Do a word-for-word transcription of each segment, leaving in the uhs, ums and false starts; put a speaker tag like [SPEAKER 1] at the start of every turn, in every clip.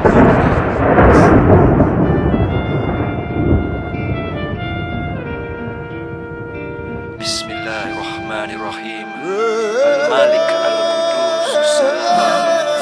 [SPEAKER 1] Bismillahirrahmanirrahim. Al-Malik Al-Qudus Salam.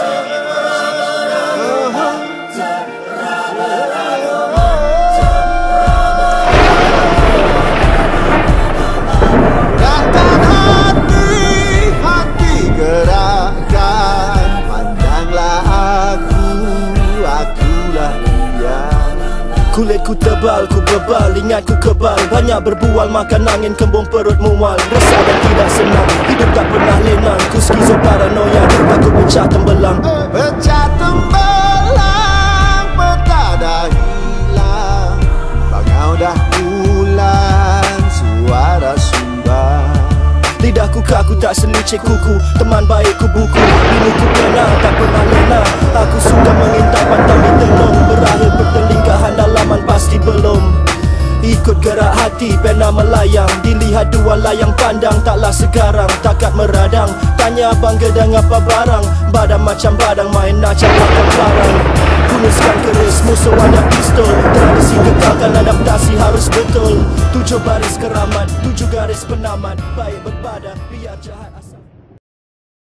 [SPEAKER 2] Gerakan hati, hati gerakan. Pandanglah aku, akulah dia.
[SPEAKER 3] Kulitku tebal, ku bebal, ingatku kebal. Banyak berbual, makan angin, kembung perut mual. Resah dan tidak senang, hidup tak pernah lenang. Ku skizo paranoia, takut pecah tembelang.
[SPEAKER 2] Pecah tembelang, peta dah hilang. Bangau dah pulang, suara sumbang.
[SPEAKER 3] Lidahku kaku tak selicik kuku, teman baikku buku. Biniku tenang, tak pernah lena. Aku sudah mengintai pantang ditenung. Berakhir pertelingkahan dalaman pasti belum. Ikut gerak hati, pena melayang. Dilihat dua layang pandang, taklah sekarang. Takat meradang, tanya abang gedang apa barang. Badan macam badang, main acak makan barang. Kunuskan keris, musuh ada pistol. Tradisi kekalkan, adaptasi harus betul. Tujuh baris keramat, tujuh garis penamat. Baik berbadan.